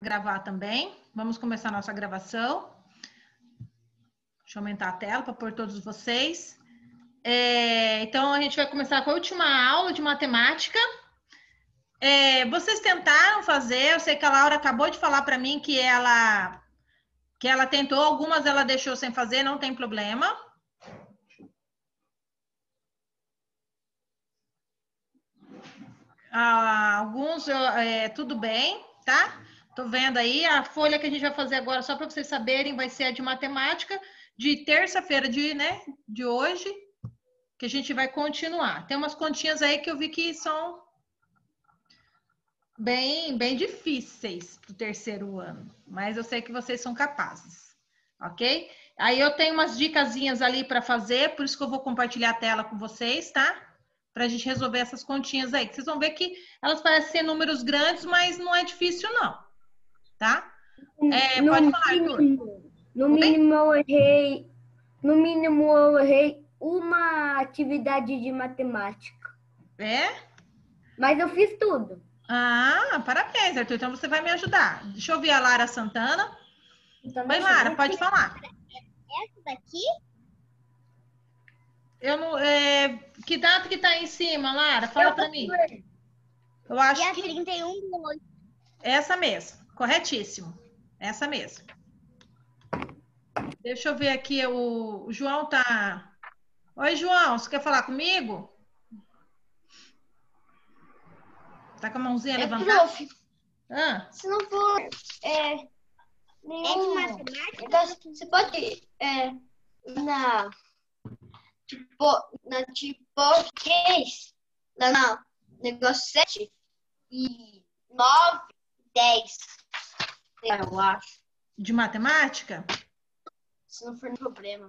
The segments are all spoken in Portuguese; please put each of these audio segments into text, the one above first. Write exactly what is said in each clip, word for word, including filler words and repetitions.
gravar também. Vamos começar a nossa gravação. Deixa eu aumentar a tela para pôr todos vocês. É, então, a gente vai começar com a última aula de matemática. É, vocês tentaram fazer, eu sei que a Laura acabou de falar para mim que ela, que ela tentou, algumas ela deixou sem fazer, não tem problema. Ah, alguns, é, tudo bem, tá? Tô vendo aí, a folha que a gente vai fazer agora, só para vocês saberem, vai ser a de matemática, de terça-feira de, né, de hoje, que a gente vai continuar. Tem umas continhas aí que eu vi que são bem, bem difíceis para o terceiro ano, mas eu sei que vocês são capazes, ok? Aí eu tenho umas dicasinhas ali para fazer, por isso que eu vou compartilhar a tela com vocês, tá? Para a gente resolver essas continhas aí. Vocês vão ver que elas parecem ser números grandes, mas não é difícil, não. Tá? É, no pode falar, Arthur. Mínimo, no mínimo eu errei, no mínimo eu errei uma atividade de matemática. É? Mas eu fiz tudo. Ah, parabéns, Arthur. Então você vai me ajudar. Deixa eu ouvir a Lara Santana. Então, Oi, Lara, pode falar. Essa daqui? Eu não, é, que data que tá em cima, Lara? Fala para mim. Eu acho Dia que trinta e um do oito. essa mesmo. Corretíssimo. Essa mesmo. Deixa eu ver aqui, o, o João tá... Oi, João, você quer falar comigo? Tá com a mãozinha É, levantada? prof, Ah, se não for é, nenhum... É de matemática? Você pode é, na tipo, na tipo português, lá na negócio sete e nove, dez, eu acho. de matemática? Se não for problema.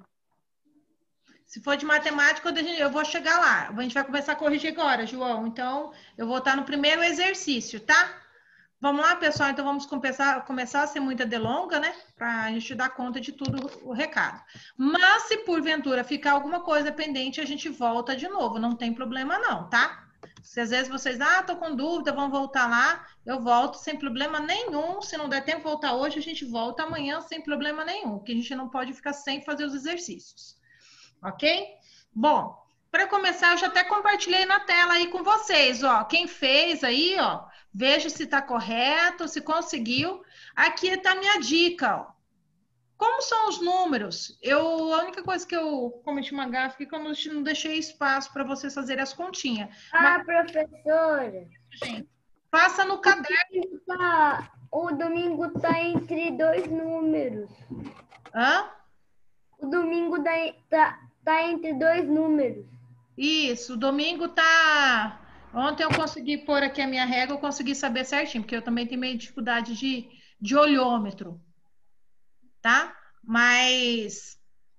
Se for de matemática, eu vou chegar lá. A gente vai começar a corrigir agora, João. Então, eu vou estar no primeiro exercício, tá? Vamos lá, pessoal? Então, vamos começar, começar a ser muita delonga, né? Para a gente dar conta de tudo o recado. Mas, se porventura ficar alguma coisa pendente, a gente volta de novo. Não tem problema não, tá? Se às vezes vocês, ah, tô com dúvida, vão voltar lá, eu volto sem problema nenhum. Se não der tempo de voltar hoje, a gente volta amanhã sem problema nenhum, porque a gente não pode ficar sem fazer os exercícios. Ok? Bom, para começar, eu já até compartilhei na tela aí com vocês, ó. Quem fez aí, ó, veja se está correto, se conseguiu. Aqui está a minha dica, ó. Como são os números? Eu, a única coisa que eu cometi uma gafe é que eu não deixei espaço para vocês fazerem as continhas. Ah, Mas, professora. gente, faça no caderno. Tá, o domingo tá entre dois números. Hã? O domingo tá, tá, tá entre dois números. Isso, domingo tá... Ontem eu consegui pôr aqui a minha régua, eu consegui saber certinho, porque eu também tenho meio dificuldade de, de olhômetro, tá? Mas,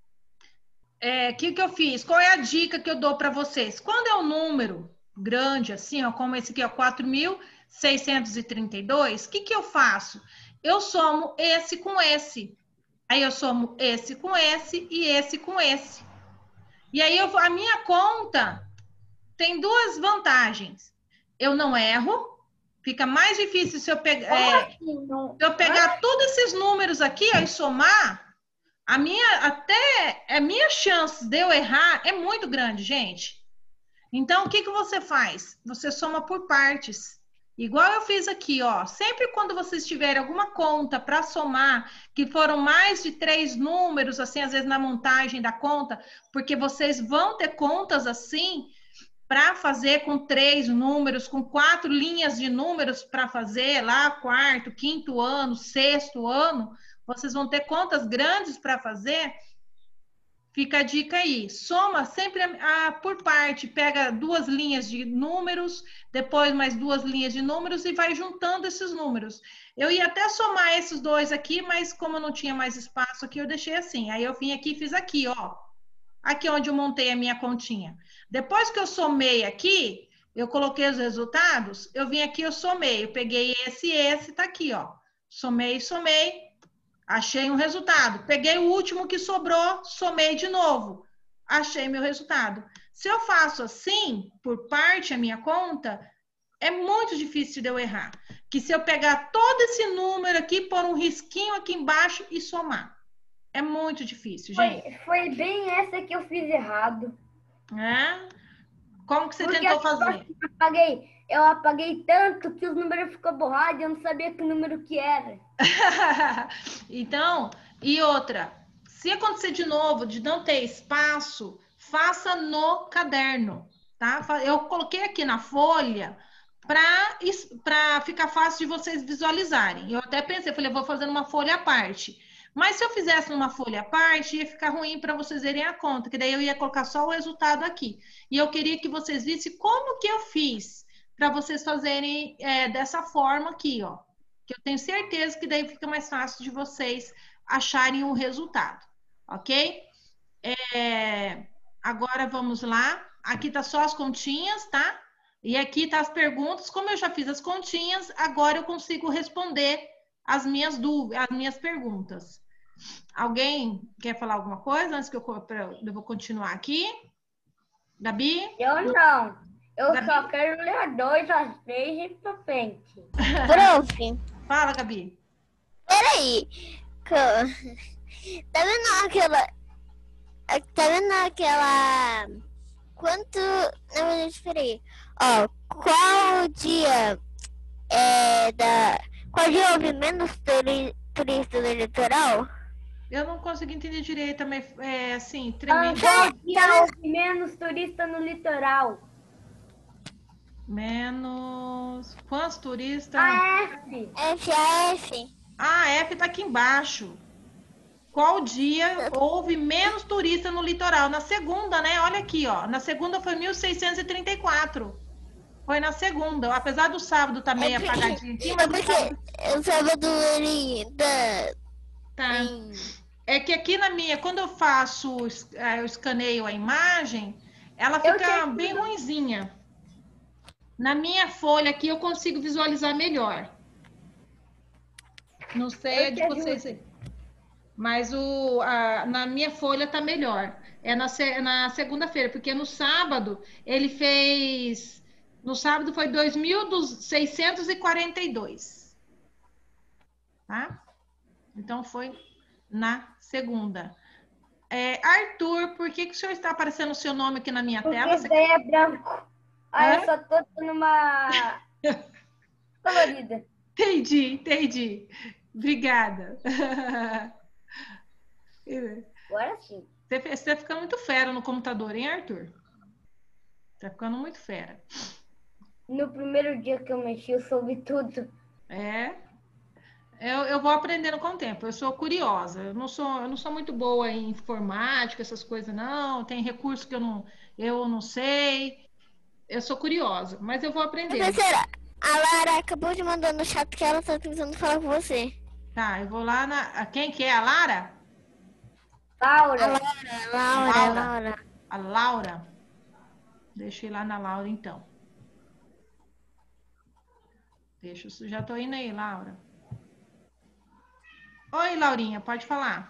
o é, que que eu fiz? Qual é a dica que eu dou para vocês? Quando é um número grande, assim, ó, como esse aqui, ó, quatro mil seiscentos e trinta e dois, o que que eu faço? Eu somo esse com esse. Aí eu somo esse com esse e esse com esse. E aí eu, a minha conta tem duas vantagens. Eu não erro, fica mais difícil se eu, pe é, se eu pegar todos esses números aqui ó, e somar, a minha, até a minha chance de eu errar é muito grande, gente. Então, o que, que você faz? Você soma por partes. Igual eu fiz aqui, ó. Sempre quando vocês tiverem alguma conta para somar, que foram mais de três números, assim, às vezes na montagem da conta, porque vocês vão ter contas assim, para fazer com três números, com quatro linhas de números para fazer lá, quarto, quinto ano, sexto ano, vocês vão ter contas grandes para fazer. Fica a dica aí, soma sempre a, a, por parte, pega duas linhas de números, depois mais duas linhas de números e vai juntando esses números. Eu ia até somar esses dois aqui, mas como eu não tinha mais espaço aqui, eu deixei assim. Aí eu vim aqui e fiz aqui, ó. Aqui onde eu montei a minha continha. Depois que eu somei aqui, eu coloquei os resultados, eu vim aqui, eu somei, eu peguei esse e esse, tá aqui, ó. Somei, somei. Achei um resultado. Peguei o último que sobrou, somei de novo. Achei meu resultado. Se eu faço assim, por parte a minha conta, é muito difícil de eu errar. O que se eu pegar todo esse número aqui, pôr um risquinho aqui embaixo e somar. É muito difícil, gente. Foi, foi bem essa que eu fiz errado. É? Como que você Porque tentou eu fazer? apaguei, eu apaguei tanto que os números ficou borrados e eu não sabia que número que era. Então, e outra, se acontecer de novo, de não ter espaço, faça no caderno, tá? Eu coloquei aqui na folha para ficar fácil de vocês visualizarem. Eu até pensei, falei, vou fazer uma folha à parte. Mas se eu fizesse numa folha à parte, ia ficar ruim para vocês verem a conta, que daí eu ia colocar só o resultado aqui. E eu queria que vocês vissem como que eu fiz para vocês fazerem é, dessa forma aqui, ó. Que eu tenho certeza que daí fica mais fácil de vocês acharem o resultado, ok? É, agora vamos lá. Aqui tá só as continhas, tá? E aqui tá as perguntas. Como eu já fiz as continhas, agora eu consigo responder as minhas dúvidas, as minhas perguntas. Alguém quer falar alguma coisa antes que eu, eu vou continuar aqui? Gabi? Eu não. Eu Gabi? só quero ler dois, às três e pra frente. Prof, Fala, Gabi. peraí. Co- Tá vendo aquela... Tá vendo aquela... Quanto... Na verdade, peraí. Ó, qual dia é da... Qual dia houve menos turi... turista do litoral? Eu não consegui entender direito, mas é assim, Ah, tremendo. qual dia houve menos turista no litoral? Menos. Quantos turistas? A F. F A F. Ah, a F tá aqui embaixo. Qual dia houve menos turista no litoral? Na segunda, né? Olha aqui, ó. Na segunda foi mil seiscentos e trinta e quatro. Foi na segunda. Apesar do sábado tá meio É porque- apagadinho aqui, É mas o sábado porque o sábado ele... Da... tá. tem- É que aqui na minha, quando eu faço, eu escaneio a imagem, ela Eu fica tenho- bem ruinzinha. Na minha folha aqui eu consigo visualizar melhor. Não sei a Eu de te vocês aí. Mas o, a- na minha folha tá melhor. É na, se- na segunda-feira, porque no sábado ele fez. No sábado foi dois mil seiscentos e quarenta e dois. Tá? Então foi na segunda. É, Arthur, por que, que o senhor está aparecendo o seu nome aqui na minha Porque tela? esse daí é branco. Aí Hã? eu só tô dando uma colorida. Entendi, entendi. Obrigada. Agora sim. Você, você tá ficando muito fera no computador, hein, Arthur? Tá ficando muito fera. No primeiro dia que eu mexi, eu soube tudo. É. Eu, eu vou aprendendo com o tempo. Eu sou curiosa. Eu não sou, eu não sou muito boa em informática, essas coisas, não. Tem recursos que eu não, eu não sei. Eu sou curiosa, mas eu vou aprender. Professora, a Lara acabou de mandar no chat que ela tá tentando falar com você. Tá, eu vou lá na. a- Quem que é? A Lara? A Laura, Laura, Laura, Laura. Laura. A Laura? Deixa eu ir lá na Laura, então. Deixa eu. Já tô indo aí, Laura. Oi, Laurinha, pode falar.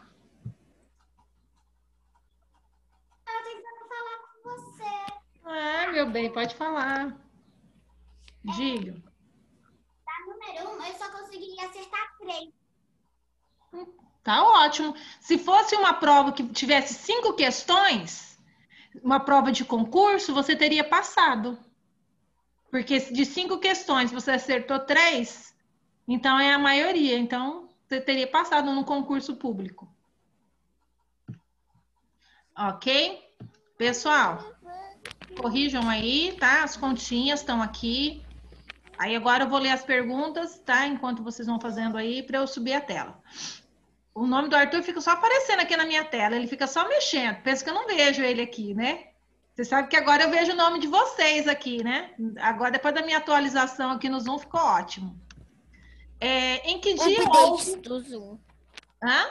Eu tô tentando falar com você. Ah, meu bem, pode falar. Diga. Tá número um, eu só consegui acertar três. Tá ótimo. Se fosse uma prova que tivesse cinco questões, uma prova de concurso, você teria passado. Porque de cinco questões você acertou três, então é a maioria. Então, você teria passado no concurso público. Ok? Pessoal, corrijam aí, tá? As continhas estão aqui. Aí agora eu vou ler as perguntas, tá? Enquanto vocês vão fazendo aí, para eu subir a tela. O nome do Arthur fica só aparecendo aqui na minha tela, ele fica só mexendo. Pensa que eu não vejo ele aqui, né? Você sabe que agora eu vejo o nome de vocês aqui, né? Agora, depois da minha atualização aqui no Zoom, ficou ótimo. É, em que dia Updates houve... do Zoom. Hã?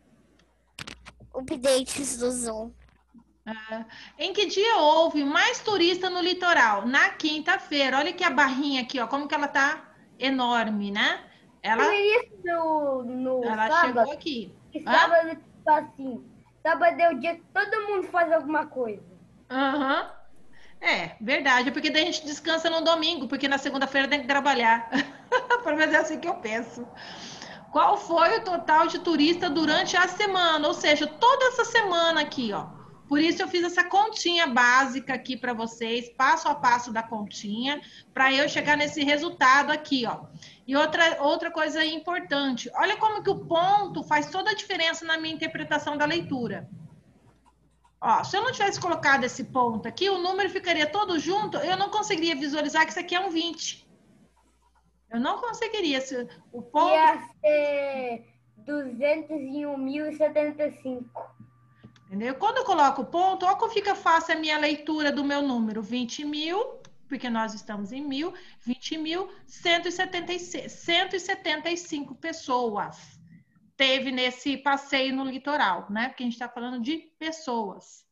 Updates do Zoom. Ah, em que dia houve mais turista no litoral? Na quinta-feira. Olha que a barrinha aqui, ó, como que ela tá enorme, né? Ela, isso no, no ela sábado, chegou aqui. que Hã? sábado é tipo assim. Sábado é o dia que todo mundo faz alguma coisa. Aham. É, verdade, porque daí a gente descansa no domingo, porque na segunda-feira tem que trabalhar. Pelo menos é assim que eu penso. Qual foi o total de turista durante a semana? Ou seja, toda essa semana aqui, ó. Por isso eu fiz essa continha básica aqui para vocês, passo a passo da continha, para eu chegar nesse resultado aqui, ó. E outra, outra coisa importante, olha como que o ponto faz toda a diferença na minha interpretação da leitura. Ó, se eu não tivesse colocado esse ponto aqui, o número ficaria todo junto, eu não conseguiria visualizar que isso aqui é um vinte. Eu não conseguiria. Se, o ponto... Ia ser duzentos e um mil e setenta e cinco. Entendeu? Quando eu coloco o ponto, olha como fica fácil a minha leitura do meu número. vinte mil, porque nós estamos em mil, vinte mil, cento e setenta e seis, cento e setenta e cinco pessoas teve nesse passeio no litoral, né? Porque a gente está falando de pessoas.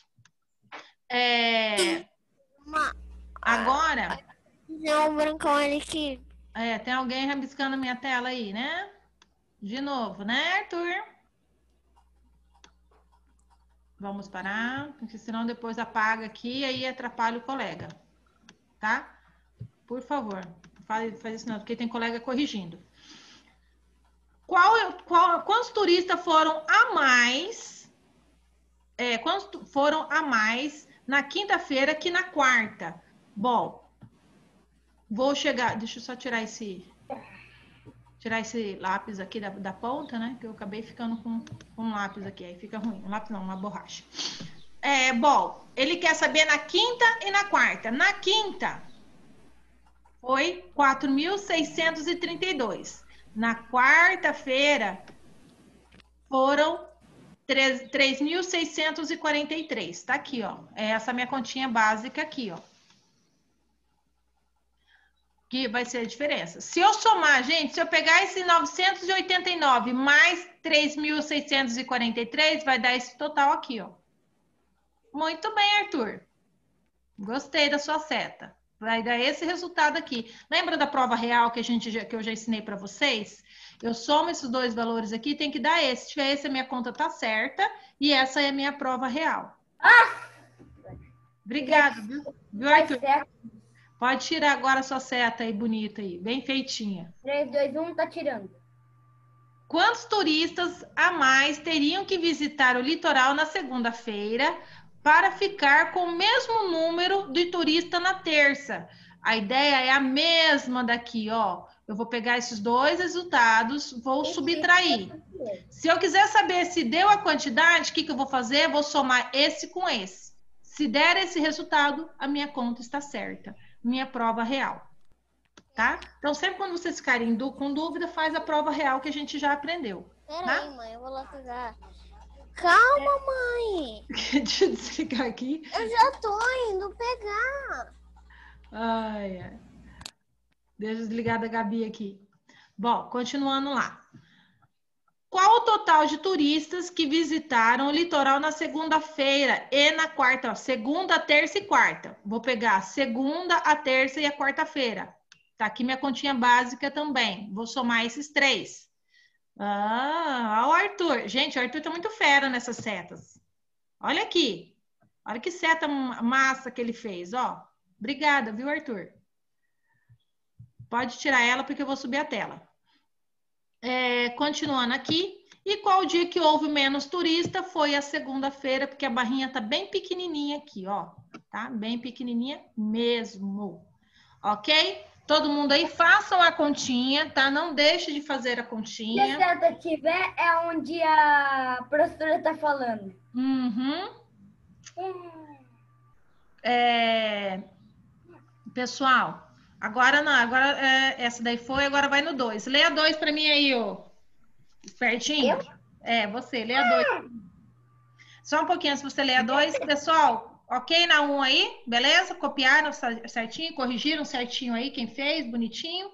É... Agora... Tem um brancão ali que... É, tem alguém rabiscando a minha tela aí, né? De novo, né, Arthur? Vamos parar, porque senão depois apaga aqui e aí atrapalha o colega, tá? Por favor, faz, faz isso não, porque tem colega corrigindo. Qual, qual, quantos turistas foram a mais, é, quantos foram a mais na quinta-feira que na quarta? Bom, vou chegar, deixa eu só tirar esse... Tirar esse lápis aqui da, da ponta, né? Que eu acabei ficando com, com um lápis aqui. Aí fica ruim. Um lápis não, uma borracha. É, bom, ele quer saber na quinta e na quarta. Na quinta, foi quatro mil seiscentos e trinta e dois. Na quarta-feira, foram três mil seiscentos e quarenta e três. Tá aqui, ó. É essa minha continha básica aqui, ó. Que vai ser a diferença. Se eu somar, gente, se eu pegar esse novecentos e oitenta e nove mais três mil seiscentos e quarenta e três, vai dar esse total aqui, ó. Muito bem, Arthur. Gostei da sua seta. Vai dar esse resultado aqui. Lembra da prova real que, a gente já, que eu já ensinei para vocês? Eu somo esses dois valores aqui, tem que dar esse. Se tiver esse, a minha conta tá certa. E essa é a minha prova real. Ah! Obrigada, viu, viu Arthur? Pode tirar agora a sua seta aí, bonita aí, bem feitinha. três, dois, um, tá tirando. Quantos turistas a mais teriam que visitar o litoral na segunda-feira para ficar com o mesmo número de turista na terça? A ideia é a mesma daqui, ó. Eu vou pegar esses dois resultados, vou subtrair. Se eu quiser saber se deu a quantidade, o que, que eu vou fazer? Eu vou somar esse com esse. Se der esse resultado, a minha conta está certa. Minha prova real, tá? Então, sempre quando vocês ficarem com dúvida, faz a prova real que a gente já aprendeu. Peraí, tá? mãe, eu vou lá pegar. Calma, mãe. Deixa eu desligar aqui. Eu já tô indo pegar. Ai, ai. Deixa eu desligar da Gabi aqui. Bom, continuando lá. Qual o total de turistas que visitaram o litoral na segunda-feira e na quarta? Ó, segunda, terça e quarta. Vou pegar a segunda, a terça e a quarta-feira. Tá aqui minha continha básica também. Vou somar esses três. Ah, olha o Arthur. Gente, o Arthur tá muito fera nessas setas. Olha aqui. Olha que seta massa que ele fez, ó. Obrigada, viu, Arthur? Pode tirar ela porque eu vou subir a tela. É, continuando aqui, e qual dia que houve menos turista? Foi a segunda-feira, porque a barrinha tá bem pequenininha aqui, ó, tá? Bem pequenininha mesmo, ok? Todo mundo aí, façam a continha, tá? Não deixe de fazer a continha. Se a seta tiver, é onde a professora tá falando. Uhum. Hum. É... Pessoal... Agora não, agora é, essa daí foi, agora vai no dois. Leia dois para mim aí, ô. Espertinho. Eu? É, você, leia dois. Só um pouquinho, se você leia dois. Pessoal, ok na um aí? Beleza? Copiaram certinho, corrigiram certinho aí quem fez, bonitinho.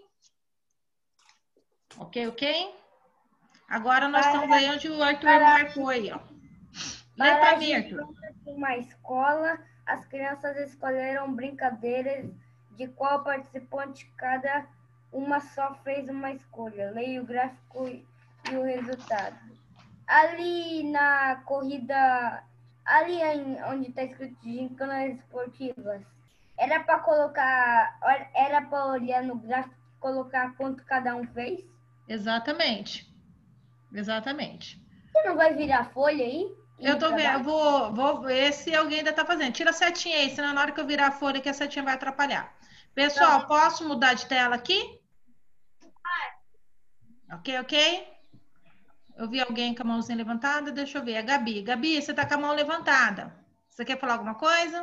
Ok, ok? Agora nós Para, estamos aí onde o Arthur para, marcou aí, ó. Leia para mim, Arthur. Em uma escola, as crianças escolheram brincadeiras de qual participante cada uma só fez uma escolha. Leia o gráfico e o resultado. Ali na corrida, ali em- onde está escrito gincanas esportivas, era para colocar, era para olhar no gráfico e colocar quanto cada um fez? Exatamente. Exatamente. Você não vai virar folha aí? Eu tô vendo, eu vou, vou ver se alguém ainda tá fazendo. Tira a setinha aí, senão na hora que eu virar a folha que a setinha vai atrapalhar. Pessoal, posso mudar de tela aqui? Ok, ok? Eu vi alguém com a mãozinha levantada, deixa eu ver. A Gabi. Gabi, você tá com a mão levantada. Você quer falar alguma coisa?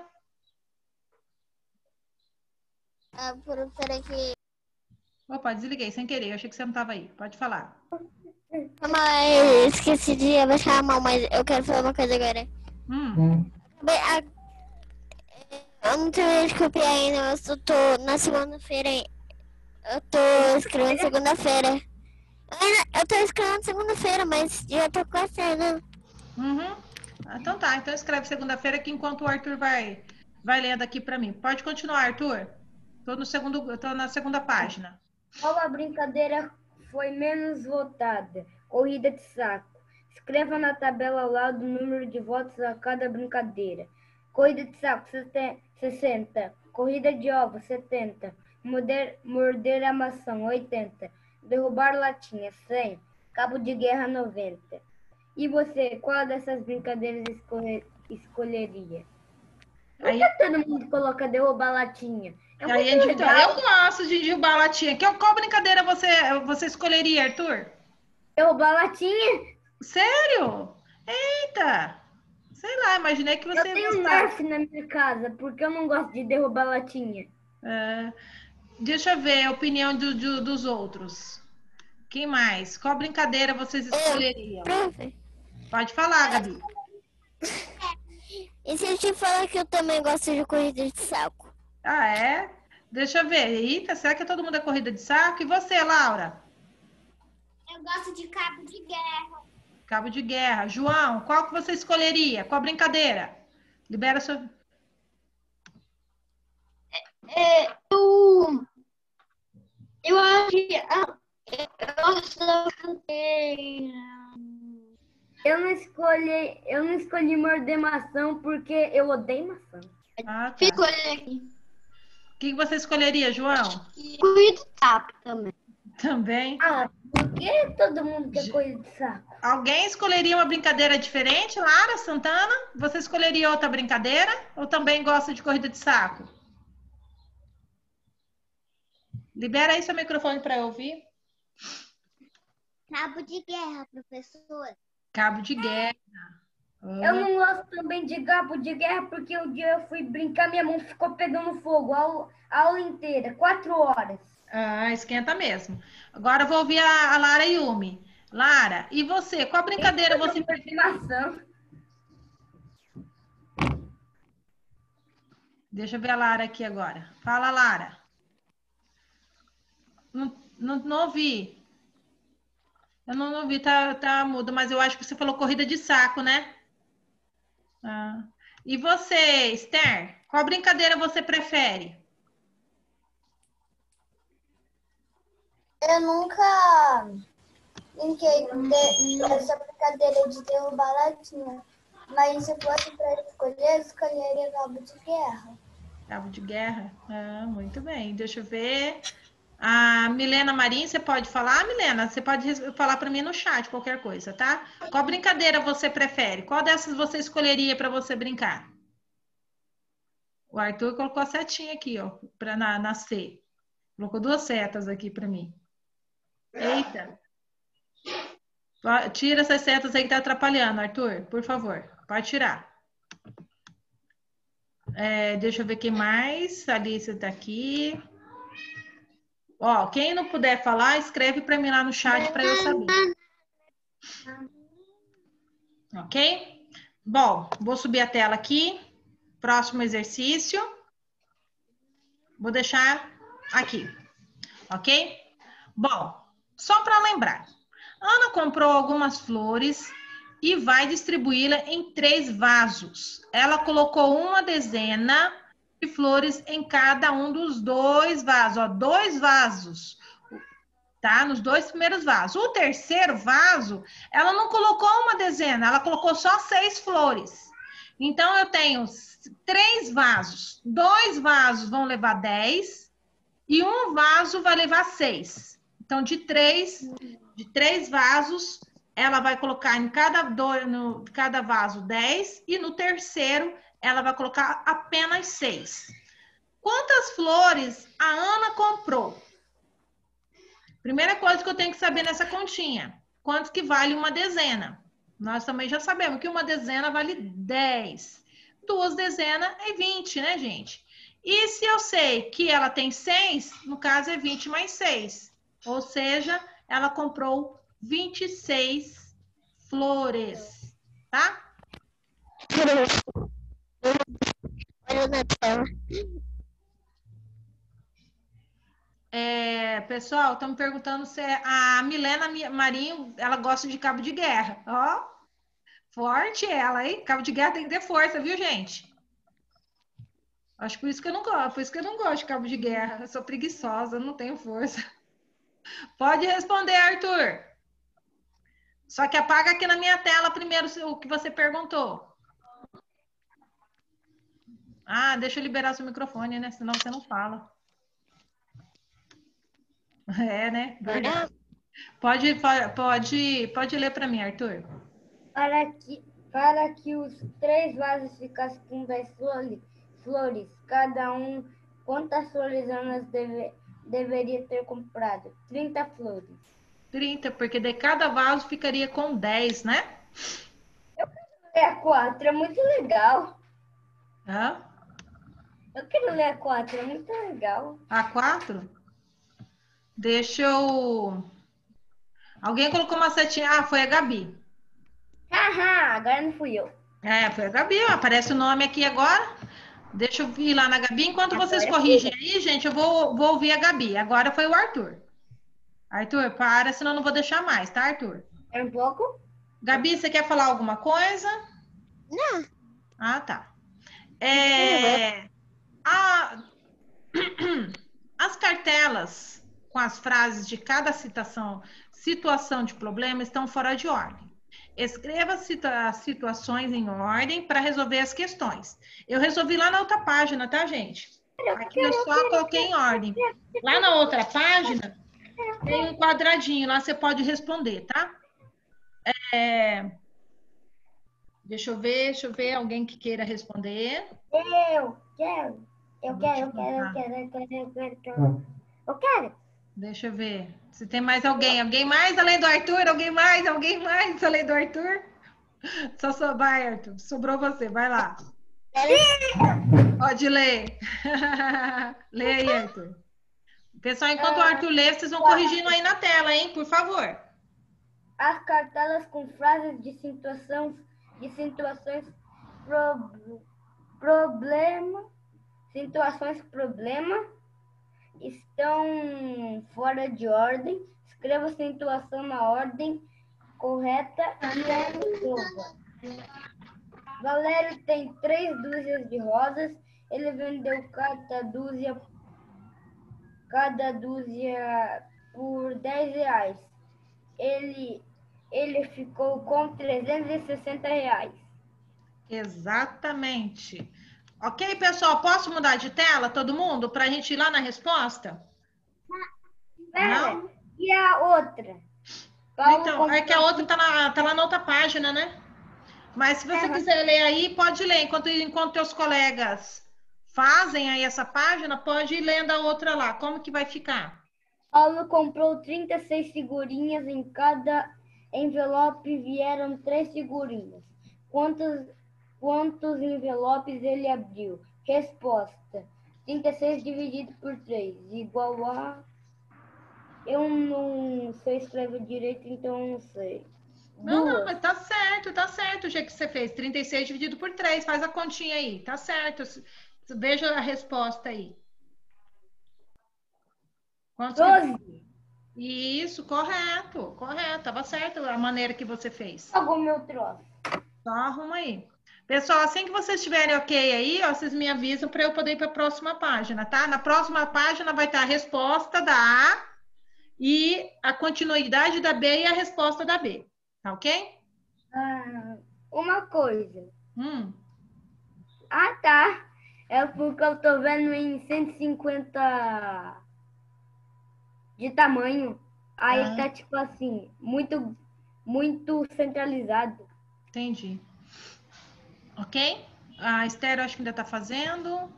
Ah, por peraí que. Opa, desliguei sem querer. Eu achei que você não tava aí. Pode falar. Mas esqueci de abaixar a mão, mas eu quero falar uma coisa agora. Hum. Bem, a- Eu não terminei de copiar ainda, mas eu tô na segunda-feira. hein? Eu tô escrevendo segunda-feira. Eu ainda- Eu tô escrevendo segunda-feira, mas já tô quase terminando. Uhum. Ah, então tá. Então escreve segunda-feira que enquanto o Arthur vai, vai lendo aqui para mim. Pode continuar, Arthur. Tô no segundo, tô na segunda página. Qual a brincadeira foi menos votada? Corrida de saco. Escreva na tabela ao lado o número de votos a cada brincadeira. Corrida de saco, sessenta. Corrida de ovos, setenta. Morder, morder a maçã, oitenta. Derrubar latinha, cem. Cabo de guerra, noventa. E você, qual dessas brincadeiras escolhe- escolheria? Por Aí, que todo mundo coloca derrubar latinha? É aí muito é individual. legal. Eu gosto de derrubar latinha. Que, qual brincadeira você, você escolheria, Arthur? Derrubar latinha? Sério? Eita! Sei lá, imaginei que Eu você ia tenho um gostar. Nerf na minha casa, porque eu não gosto de derrubar latinha. É, deixa eu ver a opinião do- do- dos outros. Quem mais? Qual brincadeira vocês escolheriam? Profe, Pode falar, Gabi. e se eu te falar que eu também gosto de corrida de saco? Ah, é? Deixa eu ver. Eita, será que todo mundo é corrida de saco? E você, Laura? Eu gosto de cabo de guerra. Cabo de guerra. João, qual que você escolheria? Qual brincadeira? Libera sua. É, eu, eu acho que a- eu gosto da brincadeira. Eu não escolhi, eu não escolhi morder maçã porque eu odeio maçã. Ah, tá. Fico aqui. O que que você escolheria, João? Corrida de sapo também. Também. Ah, por que todo mundo quer Je- corrida de saco? Alguém escolheria uma brincadeira diferente, Lara Santana? Você escolheria outra brincadeira? Ou também gosta de corrida de saco? Libera aí seu microfone para eu ouvir. Cabo de guerra, professor. Cabo de guerra. Eu não gosto também de cabo de guerra porque um dia eu fui brincar, minha mão ficou pegando fogo a aula, a aula inteira, quatro horas. Ah, esquenta mesmo. Agora eu vou ouvir a, a Lara Yumi. Lara, e você? Qual brincadeira você de maçã. Deixa eu ver a Lara aqui agora. Fala, Lara. Não, não, não ouvi. Eu não ouvi, tá, tá mudo, mas eu acho que você falou corrida de saco, né? Ah. E você, Esther? Qual brincadeira você prefere? Eu nunca brinquei de- dessa brincadeira de derrubar latinha. Mas se fosse para escolher, eu escolheria cabo de guerra. Cabo de guerra? Ah, muito bem. Deixa eu ver. A Milena Marim, você pode falar, Milena? Você pode res- falar para mim no chat qualquer coisa, tá? Qual brincadeira você prefere? Qual dessas você escolheria para você brincar? O Arthur colocou a setinha aqui, ó, para na, na C. Colocou duas setas aqui para mim. Eita. Ó, tira essas setas aí que tá atrapalhando, Arthur, por favor. Pode tirar. É, deixa eu ver quem mais. A Alice tá aqui. Ó, quem não puder falar, escreve para mim lá no chat para eu saber. Ok? Bom, vou subir a tela aqui. Próximo exercício. Vou deixar aqui. Ok? Bom, só para lembrar. Ana comprou algumas flores e vai distribuí-la em três vasos. Ela colocou uma dezena de flores em cada um dos dois vasos, ó, dois vasos, tá? Nos dois primeiros vasos. O terceiro vaso, ela não colocou uma dezena, ela colocou só seis flores. Então, eu tenho três vasos. Dois vasos vão levar dez e um vaso vai levar seis. Então, de três, de três vasos, ela vai colocar em cada, do, no, cada vaso dez e no terceiro ela vai colocar apenas seis. Quantas flores a Ana comprou? Primeira coisa que eu tenho que saber nessa continha. Quanto que vale uma dezena? Nós também já sabemos que uma dezena vale dez. Duas dezenas é vinte, né, gente? E se eu sei que ela tem seis, no caso é vinte mais seis. Ou seja, ela comprou vinte e seis flores, tá? Olha na tela. É, pessoal, estão me perguntando se a Milena Marinho, ela gosta de cabo de guerra. Ó, forte ela, hein? Cabo de guerra tem que ter força, viu, gente? Acho por isso que eu não gosto, por isso que eu não gosto de cabo de guerra. Eu sou preguiçosa, eu não tenho força. Pode responder, Arthur. Só que apaga aqui na minha tela primeiro o que você perguntou. Ah, deixa eu liberar seu microfone, né? Senão você não fala. É, né? Verdade. Pode, pode, pode ler para mim, Arthur. Para que, para que os três vasos ficassem com dez flores, flores, cada um, quantas flores Ana deve, deveria ter comprado? trinta flores. trinta, porque de cada vaso ficaria com dez, né? É quatro, é muito legal. Hã? Eu quero ler a quatro, é muito legal. A quatro? Deixa eu... Alguém colocou uma setinha. Ah, foi a Gabi. Haha, agora não fui eu. É, foi a Gabi. Ó, aparece o nome aqui agora. Deixa eu ir lá na Gabi. Enquanto vocês corrigem aí, gente, eu vou, vou ouvir a Gabi. Agora foi o Arthur. Arthur, para, senão eu não vou deixar mais, tá, Arthur? É um pouco? Gabi, você quer falar alguma coisa? Não. Ah, tá. É, a, as cartelas com as frases de cada citação, situação de problema estão fora de ordem. Escreva as situações em ordem para resolver as questões. Eu resolvi lá na outra página, tá, gente? Aqui eu só coloquei em ordem. Lá na outra página tem um quadradinho, lá você pode responder, tá? É... Deixa eu ver, deixa eu ver alguém que queira responder. Eu quero, eu quero, eu quero, eu quero, eu quero, eu quero, eu quero. Eu quero. Deixa eu ver. Se tem mais alguém. Alguém mais além do Arthur? Alguém mais? Alguém mais além do Arthur? Só só vai, Arthur. Sobrou você. Vai lá. Pode ler. Lê aí, Arthur. Pessoal, enquanto o Arthur lê, vocês vão corrigindo aí na tela, hein? Por favor. As cartelas com frases de situação, de situações pro, problema, situações problema, estão fora de ordem. Escreva a situação na ordem correta e resolva. Valério tem três dúzias de rosas. Ele vendeu cada dúzia, cada dúzia por dez reais. Ele, ele ficou com trezentos e sessenta reais. Exatamente. Ok, pessoal? Posso mudar de tela, todo mundo, para a gente ir lá na resposta? Não? E a outra? Paulo Então, é que a outra está lá, tá lá na outra página, né? Mas se você É, quiser ler aí, pode ler. Enquanto, enquanto teus colegas fazem aí essa página, pode ir lendo a outra lá. Como que vai ficar? Paulo comprou trinta e seis figurinhas. Em cada envelope vieram três figurinhas. Quantos, quantos envelopes ele abriu? Resposta: trinta e seis dividido por três, igual a... Eu não sei escrever direito, então eu não sei. Não, Duas. não, mas tá certo, tá certo o jeito que você fez. trinta e seis dividido por três, faz a continha aí. Tá certo. Veja a resposta aí. Quantos que... doze. Isso, correto, correto. Tava certo a maneira que você fez. Pagou meu troço. Só arruma aí. Pessoal, assim que vocês estiverem ok aí, ó, vocês me avisam para eu poder ir para a próxima página, tá? Na próxima página vai estar a resposta da A e a continuidade da B e a resposta da B. Tá ok? Ah, uma coisa. Hum. Ah, tá. É porque eu tô vendo em cento e cinquenta de tamanho. Aí Ah, tá tipo assim, muito, muito centralizado. entendi. Ok? A Esther, acho que ainda tá fazendo.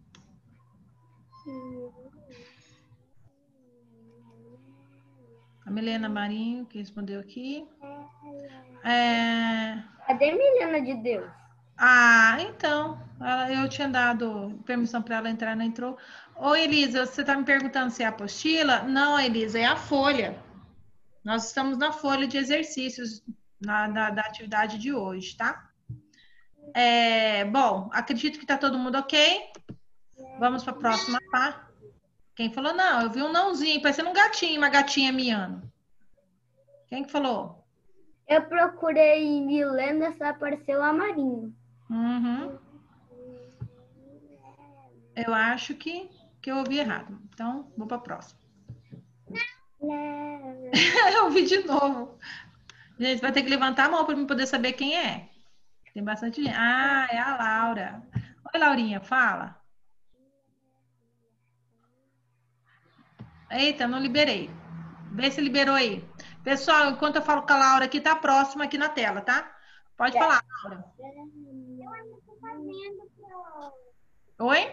A Milena Marinho, que respondeu aqui. É... Cadê Milena de Deus? Ah, então. ela- Eu tinha dado permissão para ela entrar, não entrou. Ô, Elisa, você tá me perguntando se é a apostila? Não, Elisa, é a folha. Nós estamos na folha de exercícios na, da, da atividade de hoje, tá? É, bom, acredito que tá todo mundo ok. Vamos para a próxima, tá? Quem falou não? Eu vi um nãozinho, parecendo um gatinho, uma gatinha miando. Quem que falou? Eu procurei Milena, só apareceu a Marinho. Uhum. Eu acho que, que eu ouvi errado. Então, vou para a próxima. Eu ouvi de novo. Gente, vai ter que levantar a mão para eu poder saber quem é. Tem bastante gente. Ah, é a Laura. Oi, Laurinha, fala. Eita, não liberei. Vê se liberou aí. Pessoal, enquanto eu falo com a Laura aqui, tá próximo aqui na tela, tá? Pode falar, Laura. Eu estou fazendo pro... Oi?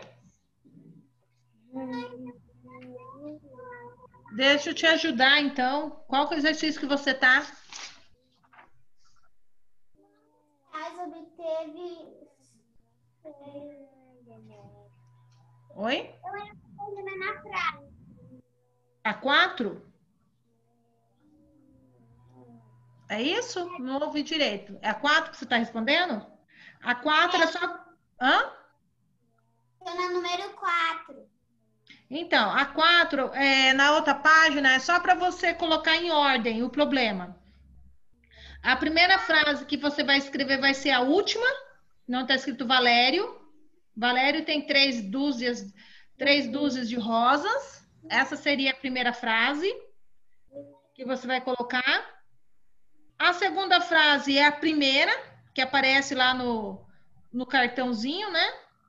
Deixa eu te ajudar, então. Qual que é o exercício que você tá? Mas obteve... Oi? Eu ia fazendo na praia. A quatro? É isso? Não ouvi direito. É a quatro que você está respondendo? A quatro é só. Hã? Estou na número quatro. Então, a quatro, é, na outra página, é só para você colocar em ordem o problema. A primeira frase que você vai escrever vai ser a última. Não está escrito Valério. Valério tem três dúzias, três dúzias de rosas. Essa seria a primeira frase que você vai colocar. A segunda frase é a primeira, que aparece lá no, no cartãozinho, né?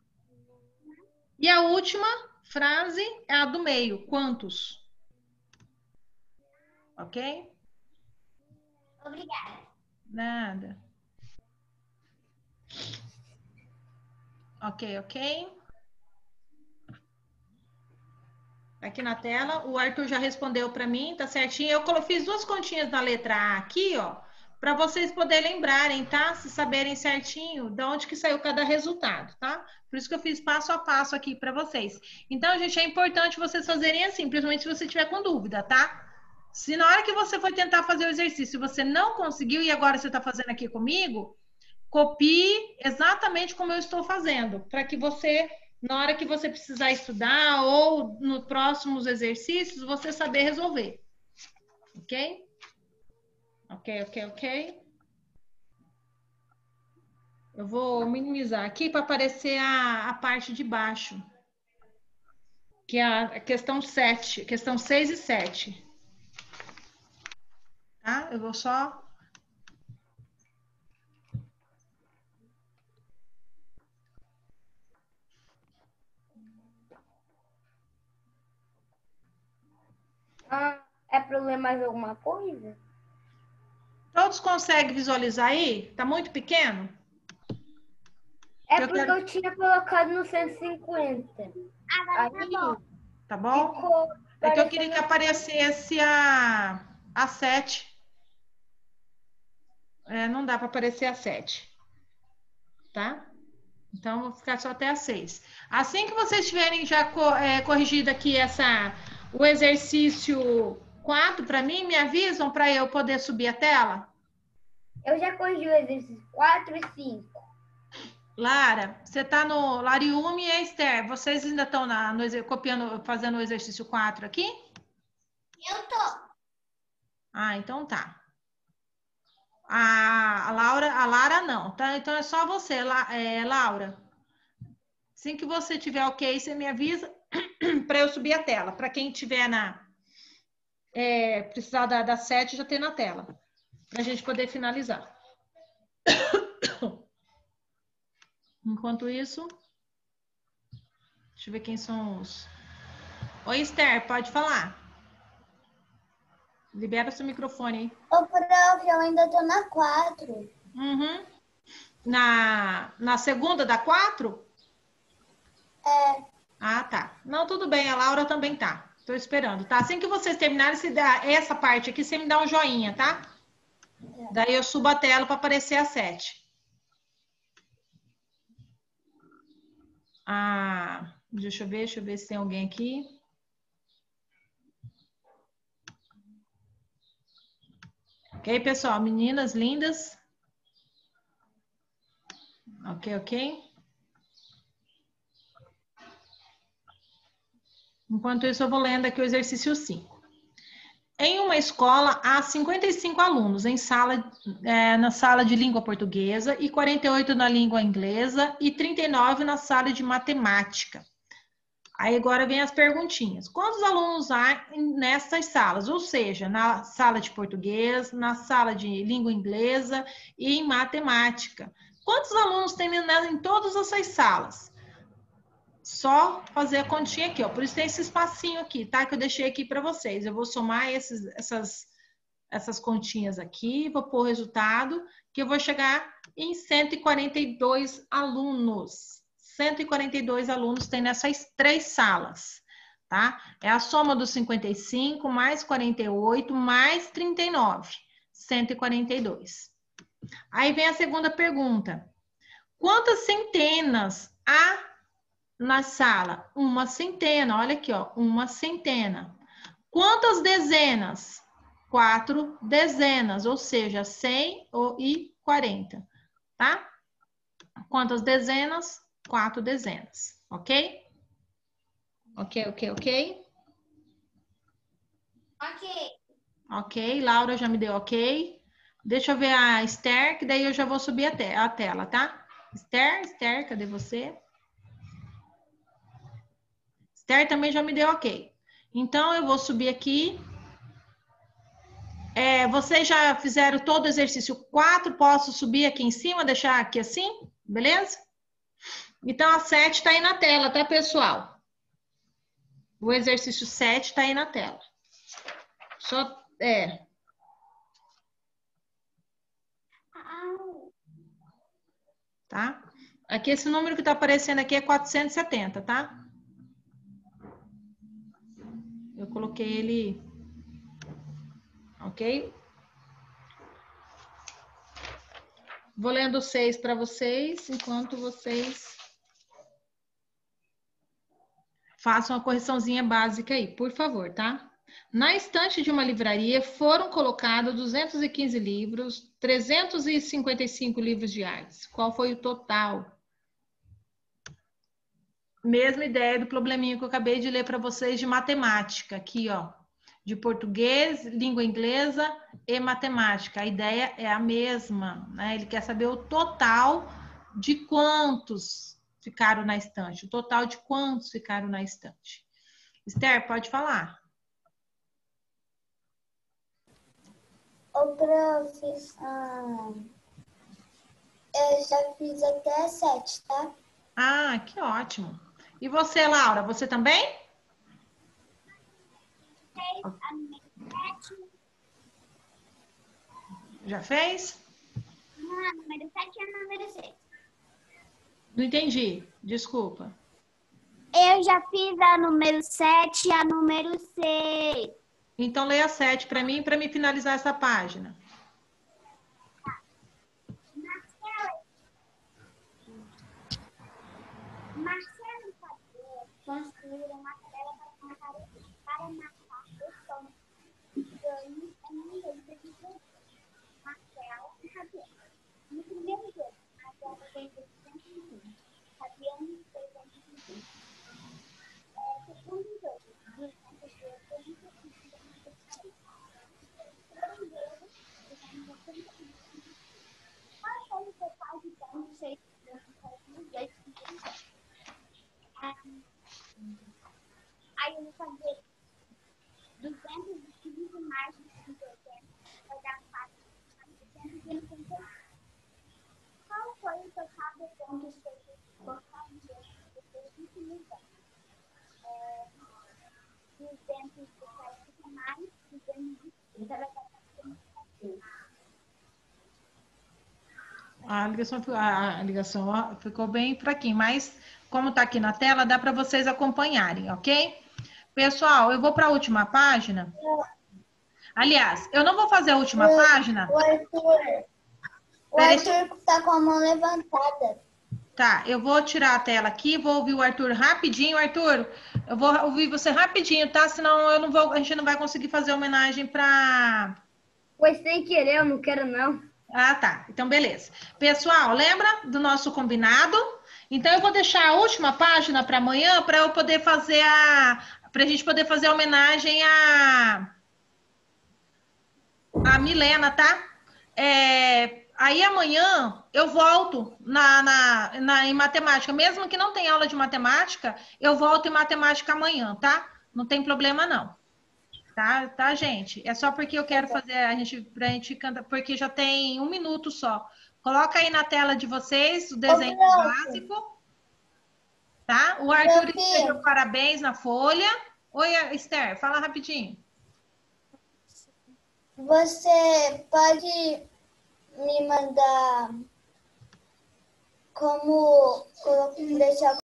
E a última frase é a do meio, quantos? Ok? Obrigada. Nada. Ok, ok. Aqui na tela, o Arthur já respondeu para mim, tá certinho. Eu fiz duas continhas na letra A aqui, ó, para vocês poderem lembrarem, tá? Se saberem certinho de onde que saiu cada resultado, tá? Por isso que eu fiz passo a passo aqui para vocês. Então, gente, é importante vocês fazerem assim, principalmente se você tiver com dúvida, tá? Se na hora que você for tentar fazer o exercício você não conseguiu e agora você está fazendo aqui comigo, copie exatamente como eu estou fazendo, para que você, na hora que você precisar estudar ou nos próximos exercícios, você saber resolver. Ok? Ok, ok, ok. Eu vou minimizar aqui para aparecer a, a parte de baixo, que é a questão sete, questão seis e sete. Tá? Eu vou só... Ah, é para ler mais alguma coisa? Todos conseguem visualizar aí? Tá muito pequeno? É Eu porque quero- eu tinha colocado no cento e cinquenta. Agora tá Aí bom. Tá bom? ficou É que eu queria que parecendo- aparecesse a, a sete. É, não dá para aparecer a sete. Tá? Então, vou ficar só até a seis. Assim que vocês tiverem já co- é, corrigido aqui essa, o exercício quatro para mim, me avisam para eu poder subir a tela? Eu já corrigi o exercício quatro e cinco. Lara, você tá no Lariume e Esther. Vocês ainda estão na, no, exer- copiando, fazendo o exercício quatro aqui? Eu tô. Ah, então tá. A, a Laura, a Lara não, tá? Então é só você, La, é, Laura. Assim que você tiver ok, você me avisa para eu subir a tela. Para quem tiver na é, precisar da, da sete, já ter na tela, para a gente poder finalizar. Enquanto isso, deixa eu ver quem são os... Oi, Esther, pode falar. Libera seu microfone aí. Ô, prof, eu ainda tô na quatro. Uhum. Na, na segunda da quatro? É. Ah, tá. Não, tudo bem, a Laura também tá. Tô esperando, tá? Assim que vocês terminarem, se dá essa parte aqui, você me dá um joinha, tá? Daí eu subo a tela para aparecer a sete. Ah, deixa eu ver, deixa eu ver se tem alguém aqui. Ok, pessoal? Meninas lindas. Ok, ok. Enquanto isso, eu vou lendo aqui o exercício cinco. Em uma escola, há cinquenta e cinco alunos em sala, é, na sala de língua portuguesa e quarenta e oito na língua inglesa e trinta e nove na sala de matemática. Aí agora vem as perguntinhas. Quantos alunos há nessas salas? Ou seja, na sala de português, na sala de língua inglesa e em matemática. Quantos alunos tem em todas essas salas? Só fazer a continha aqui, ó. Por isso tem esse espacinho aqui, tá? Que eu deixei aqui para vocês. Eu vou somar esses, essas, essas continhas aqui, vou pôr o resultado, que eu vou chegar em cento e quarenta e dois alunos. cento e quarenta e dois alunos tem nessas três salas, tá? É a soma dos cinquenta e cinco mais quarenta e oito mais trinta e nove. cento e quarenta e dois. Aí vem a segunda pergunta. Quantas centenas há na sala? Uma centena. Olha aqui, ó. Uma centena. Quantas dezenas? Quatro dezenas, ou seja, cem e quarenta, tá? Quantas dezenas? Quatro dezenas, ok? Ok, ok, ok? Ok. Ok, Laura já me deu ok. Deixa eu ver a Esther, que daí eu já vou subir a, te a tela, tá? Esther, Esther, cadê você? Esther também já me deu ok. Então, eu vou subir aqui. É, vocês já fizeram todo o exercício quatro, posso subir aqui em cima, deixar aqui assim, beleza? Então, a sete está aí na tela, tá, pessoal? O exercício sete está aí na tela. Só, é... Tá? Aqui, esse número que está aparecendo aqui é quatrocentos e setenta, tá? Eu coloquei ele... Ok? Vou lendo seis para vocês, enquanto vocês façam a correçãozinha básica aí, por favor, tá? Na estante de uma livraria foram colocados duzentos e quinze livros, trezentos e cinquenta e cinco livros de artes. Qual foi o total? Mesma ideia do probleminha que eu acabei de ler para vocês de matemática, aqui, ó. De português, língua inglesa e matemática. A ideia é a mesma, né? Ele quer saber o total de quantos ficaram na estante. O total de quantos ficaram na estante. Esther, pode falar. Ô, prof, ah, eu já fiz até sete, tá? Ah, que ótimo. E você, Laura, você também? Já fez? Não, número sete e número seis. Não entendi, desculpa. Eu já fiz a número sete e a número seis. Então, leia sete para mim, para me finalizar essa página. Marcelo e Fabio construíram uma tabela para marcar para marcar os pontos ganhos em um jogo de jogo. Marcelo e Fabio. No primeiro jogo, Marcelo fez duzentos e vinte. Fabiano fez duzentos e vinte. É, segundo jogo, duzentos e vinte. Terceiro jogo, duzentos e vinte. Qual foi o total de pontos feitos nos dois primeiros jogos? Aí eu vou fazer duzentos e quinze mais duzentos e oitenta, vai dar quatrocentos e noventa. Qual foi o total de pontos feitos utilizando. É, exemplos do site mais, exemplos de A ligação, a ligação ó, ficou bem fraquinha, mas como está aqui na tela, dá para vocês acompanharem, ok? Pessoal, eu vou para a última página. Aliás, eu não vou fazer a última O- página. O Arthur, o Peraí, Arthur tá com a mão levantada. Tá, eu vou tirar a tela aqui, vou ouvir o Arthur rapidinho. Arthur, eu vou ouvir você rapidinho, tá? Senão eu não vou, a gente não vai conseguir fazer homenagem para... Foi sem querer, eu não quero não. Ah, tá. Então, beleza. Pessoal, lembra do nosso combinado? Então, eu vou deixar a última página para amanhã para eu poder fazer a... para a gente poder fazer a homenagem a... a Milena, tá? É... Aí, amanhã, eu volto na, na, na, em matemática. Mesmo que não tenha aula de matemática, eu volto em matemática amanhã, tá? Não tem problema, não. Tá, tá, gente? É só porque eu quero fazer a gente, pra gente cantar, porque já tem um minuto só. Coloca aí na tela de vocês o desenho Ô, prof. básico, tá? O Arthur Prof. escreveu parabéns na folha. Oi, Esther, fala rapidinho. Você pode me mandar como colo- deixar